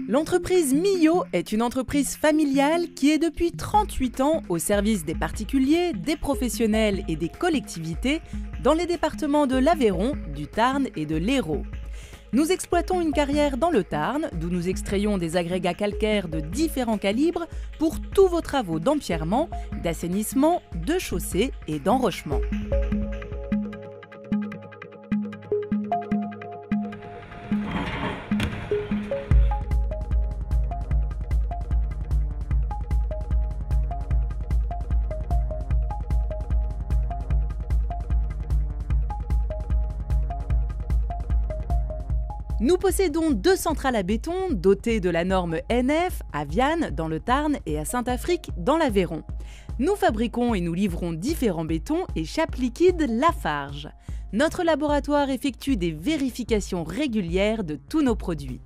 L'entreprise Millau est une entreprise familiale qui est depuis 38 ans au service des particuliers, des professionnels et des collectivités dans les départements de l'Aveyron, du Tarn et de l'Hérault. Nous exploitons une carrière dans le Tarn, d'où nous extrayons des agrégats calcaires de différents calibres pour tous vos travaux d'empierrement, d'assainissement, de chaussée et d'enrochement. Nous possédons 2 centrales à béton dotées de la norme NF à Vianne dans le Tarn et à Saint-Affrique dans l'Aveyron. Nous fabriquons et nous livrons différents bétons et chapes liquides Lafarge. Notre laboratoire effectue des vérifications régulières de tous nos produits.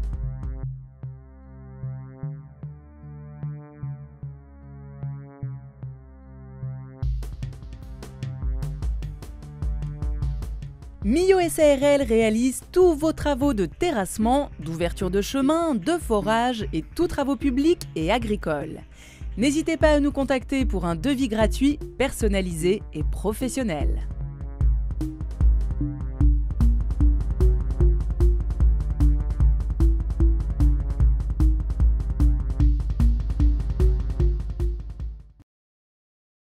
Millau SARL réalise tous vos travaux de terrassement, d'ouverture de chemin, de forage et tous travaux publics et agricoles. N'hésitez pas à nous contacter pour un devis gratuit, personnalisé et professionnel.